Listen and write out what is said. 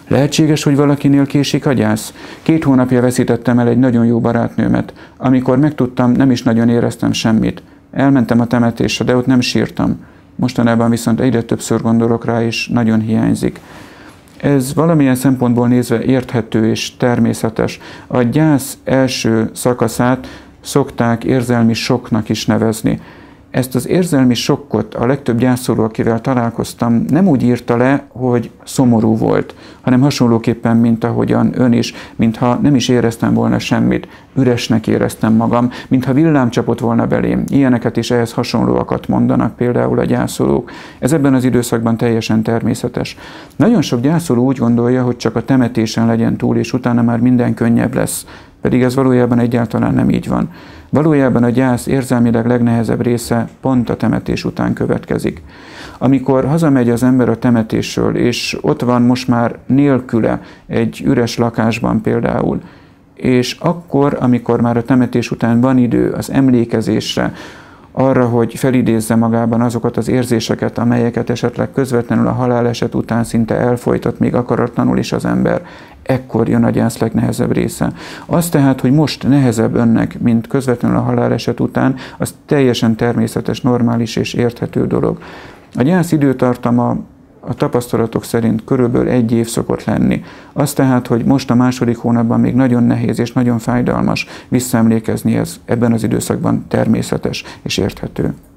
Lehetséges, hogy valakinél késik a gyász? 2 hónapja veszítettem el egy nagyon jó barátnőmet. Amikor megtudtam, nem is nagyon éreztem semmit. Elmentem a temetésre, de ott nem sírtam. Mostanában viszont egyre többször gondolok rá, és nagyon hiányzik. Ez valamilyen szempontból nézve érthető és természetes. A gyász első szakaszát szokták érzelmi sokknak is nevezni. Ezt az érzelmi sokkot a legtöbb gyászoló, akivel találkoztam, nem úgy írta le, hogy szomorú volt, hanem hasonlóképpen, mint ahogyan ön is, mintha nem is éreztem volna semmit, üresnek éreztem magam, mintha villám csapott volna belém. Ilyeneket és ehhez hasonlóakat mondanak például a gyászolók. Ez ebben az időszakban teljesen természetes. Nagyon sok gyászoló úgy gondolja, hogy csak a temetésen legyen túl, és utána már minden könnyebb lesz. Pedig ez valójában egyáltalán nem így van. Valójában a gyász érzelmileg legnehezebb része pont a temetés után következik. Amikor hazamegy az ember a temetésről, és ott van most már nélküle egy üres lakásban például, és akkor, amikor már a temetés után van idő az emlékezésre, arra, hogy felidézze magában azokat az érzéseket, amelyeket esetleg közvetlenül a haláleset után szinte elfojtott, még akaratlanul is az ember, ekkor jön a gyász legnehezebb része. Az tehát, hogy most nehezebb önnek, mint közvetlenül a haláleset után, az teljesen természetes, normális és érthető dolog. A gyász időtartama a tapasztalatok szerint körülbelül 1 év szokott lenni. Az tehát, hogy most a második hónapban még nagyon nehéz és nagyon fájdalmas visszaemlékezni, ez ebben az időszakban természetes és érthető.